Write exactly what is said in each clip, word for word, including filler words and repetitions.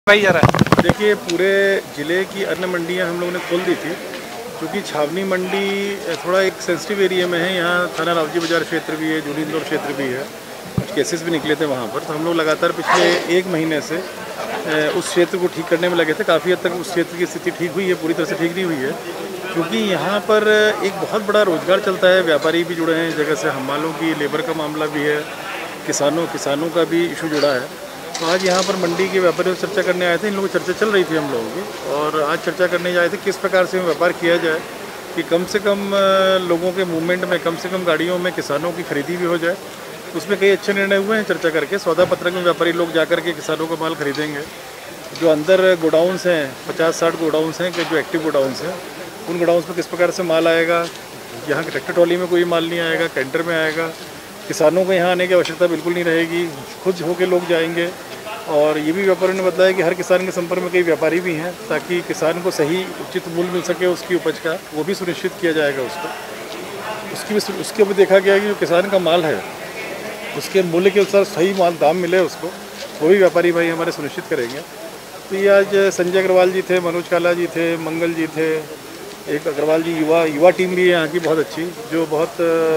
भाई जा रहा है। देखिए, पूरे ज़िले की अन्य मंडियां हम लोगों ने खोल दी थी, क्योंकि छावनी मंडी थोड़ा एक सेंसिटिव एरिया में है। यहाँ थाना रावजी बाजार क्षेत्र भी है, जूनी इंदौर क्षेत्र भी है, कुछ केसेस भी निकले थे वहाँ पर। तो हम लोग लगातार पिछले एक महीने से उस क्षेत्र को ठीक करने में लगे थे। काफ़ी हद तक उस क्षेत्र की स्थिति ठीक हुई है, पूरी तरह से ठीक नहीं हुई है, क्योंकि यहाँ पर एक बहुत बड़ा रोजगार चलता है। व्यापारी भी जुड़े हैं इस जगह से, हमालों की लेबर का मामला भी है, किसानों किसानों का भी इशू जुड़ा है। तो आज यहाँ पर मंडी के व्यापारियों से चर्चा करने आए थे। इन लोगों की चर्चा चल रही थी हम लोगों की, और आज चर्चा करने जाए थे किस प्रकार से व्यापार किया जाए कि कम से कम लोगों के मूवमेंट में, कम से कम गाड़ियों में किसानों की खरीदी भी हो जाए। उसमें कई अच्छे निर्णय हुए हैं चर्चा करके। सौदा पत्रक में व्यापारी लोग जाकर के किसानों का माल खरीदेंगे। जो अंदर गोडाउंस हैं, पचास साठ गोडाउंस हैं कि जो एक्टिव गोडाउंस हैं, उन गोडाउंस में किस प्रकार से माल आएगा। यहाँ के ट्रैक्टर ट्रॉली में कोई माल नहीं आएगा, कैंटर में आएगा। किसानों को यहाँ आने की आवश्यकता बिल्कुल नहीं रहेगी, खुद होकर लोग जाएंगे। और ये भी व्यापारियों ने बताया कि हर किसान के संपर्क में कई व्यापारी भी हैं, ताकि किसान को सही उचित मूल्य मिल सके उसकी उपज का, वो भी सुनिश्चित किया जाएगा उसको। उसकी भी उसके भी देखा गया कि जो किसान का माल है उसके मूल्य के अनुसार सही माल दाम मिले उसको, वो भी व्यापारी भाई हमारे सुनिश्चित करेंगे। तो ये आज संजय अग्रवाल जी थे, मनोज काला जी थे, मंगल जी थे, एक अग्रवाल जी युवा युवा टीम भी है यहाँ की बहुत अच्छी, जो बहुत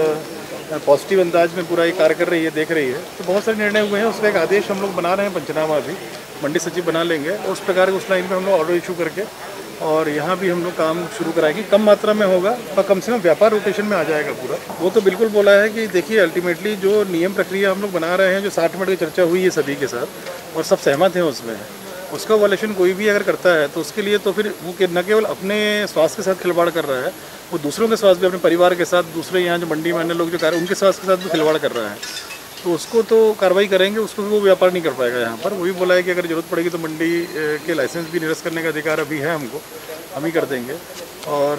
पॉजिटिव अंदाज में पूरा ये कार्य कर रही है, देख रही है। तो बहुत सारे निर्णय हुए हैं। उसका एक आदेश हम लोग बना रहे हैं, पंचनामा भी मंडी सचिव बना लेंगे, और उस प्रकार के उस लाइन में हम लोग ऑर्डर इशू करके और यहाँ भी हम लोग काम शुरू कराएंगे। कम मात्रा में होगा, पर कम से कम व्यापार रोटेशन में आ जाएगा पूरा। वो तो बिल्कुल बोला है कि देखिए, अल्टीमेटली जो नियम प्रक्रिया हम लोग बना रहे हैं, जो साठ मिनट की चर्चा हुई है सभी के साथ और सब सहमत हैं उसमें, उसका वॉल्यूशन कोई भी अगर करता है तो उसके लिए तो फिर वो न केवल अपने स्वास्थ्य के साथ खिलवाड़ कर रहा है, वो दूसरों के स्वास्थ्य भी, अपने परिवार के साथ, दूसरे यहाँ जो मंडी में आने लोग जो कार्य उनके स्वास्थ्य के साथ भी खिलवाड़ कर रहा है। तो उसको तो कार्रवाई करेंगे, उसको वो व्यापार नहीं कर पाएगा यहाँ पर। वो भी बोला है कि अगर जरूरत पड़ेगी तो मंडी के लाइसेंस भी निरस्त करने का अधिकार अभी है हमको, हम ही कर देंगे। और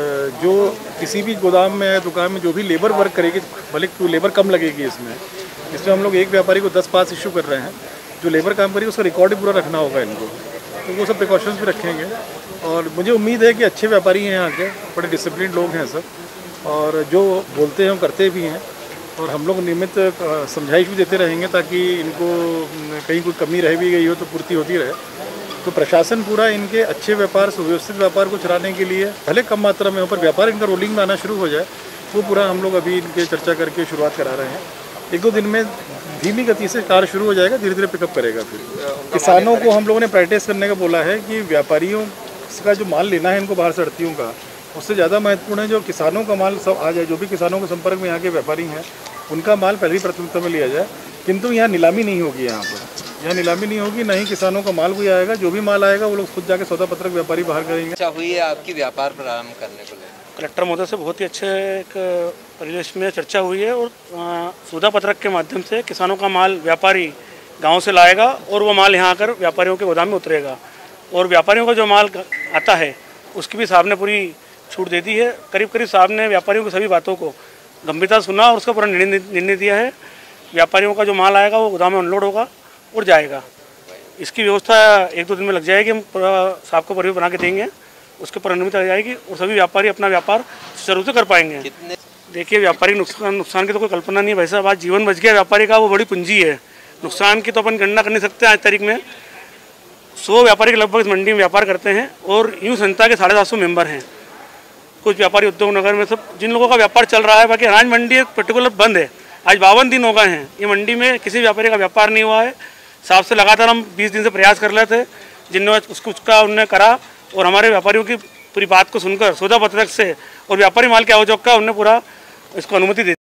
जो किसी भी गोदाम में, दुकान में जो भी लेबर वर्क करेगी, भले तो लेबर कम लगेगी इसमें इसमें हम लोग एक व्यापारी को दस पास इशू कर रहे हैं। जो लेबर काम करेगी उसका रिकॉर्ड ही पूरा रखना होगा इनको, तो वो सब प्रिकॉशंस भी रखेंगे। और मुझे उम्मीद है कि अच्छे व्यापारी हैं यहाँ के, बड़े डिसिप्लिन लोग हैं सब, और जो बोलते हैं हम करते भी हैं। और हम लोग नियमित समझाइश भी देते रहेंगे, ताकि इनको कहीं कोई कमी रह भी गई हो तो पूर्ति होती रहे। तो प्रशासन पूरा इनके अच्छे व्यापार, सुव्यवस्थित व्यापार को चलाने के लिए, भले कम मात्रा में हो पर व्यापार इनका रोलिंग में आना शुरू हो जाए, वो पूरा हम लोग अभी इनके चर्चा करके शुरुआत करा रहे हैं। एक दो दिन में धीमी गति से कार्य शुरू हो जाएगा, धीरे धीरे पिकअप करेगा। फिर किसानों को हम लोगों ने प्रैक्टिस करने का बोला है कि व्यापारियों का जो माल लेना है इनको बाहर से अड़तियों का, उससे ज़्यादा महत्वपूर्ण है जो किसानों का माल सब आ जाए। जो भी किसानों के संपर्क में यहाँ के व्यापारी हैं, उनका माल पहली प्राथमिकता में लिया जाए। किंतु यहाँ नीलामी नहीं होगी, यहाँ पर यहाँ नीलामी नहीं होगी, नहीं किसानों का माल कोई आएगा। जो भी माल आएगा वो लोग खुद जाके सौदा पत्रक व्यापारी बाहर करेंगे। अच्छा हुई है आपकी व्यापार प्रारंभ करने को लेकर? कलेक्टर महोदय से बहुत ही अच्छे एक परिवेश में चर्चा हुई है, और सौदा पत्रक के माध्यम से किसानों का माल व्यापारी गांव से लाएगा और वो माल यहाँ आकर व्यापारियों के गोदाम में उतरेगा। और व्यापारियों का जो माल आता है उसकी भी साहब ने पूरी छूट दे दी है। करीब करीब साहब ने व्यापारियों की सभी बातों को गंभीरता सुना और उसका पूरा निर्णय निर्णय दिया है। व्यापारियों का जो माल आएगा वो गोदाम में अनलोड होगा और जाएगा। इसकी व्यवस्था एक दो दिन में लग जाएगी, हम पूरा साहब को परिवेश बना के देंगे, उसके पर अनुमति आ जाएगी और सभी व्यापारी अपना व्यापार सुचारू रूप से कर पाएंगे। देखिए, व्यापारी नुकसान नुकसान की तो कोई कल्पना नहीं है भाई साहब। आज जीवन बच गया व्यापारी का, वो बड़ी पूंजी है। नुकसान की तो अपन गणना कर नहीं सकते। आज तारीख में सौ व्यापारी के लगभग इस मंडी में व्यापार करते हैं, और यूँ संस्था के साढ़े सात सौ मेम्बर हैं। कुछ व्यापारी उद्योग नगर में सब जिन लोगों का व्यापार चल रहा है, बाकी अनाज मंडी एक पर्टिकुलर बंद है। आज बावन दिन हो गए हैं, ये मंडी में किसी व्यापारी का व्यापार नहीं हुआ है। साहब से लगातार हम बीस दिन से प्रयास कर रहे थे, जिनने उसको उसका उन्होंने करा, और हमारे व्यापारियों की पूरी बात को सुनकर सौदा पत्रक से और व्यापारी माल के आवश्यक का उन्होंने पूरा इसको अनुमति दी।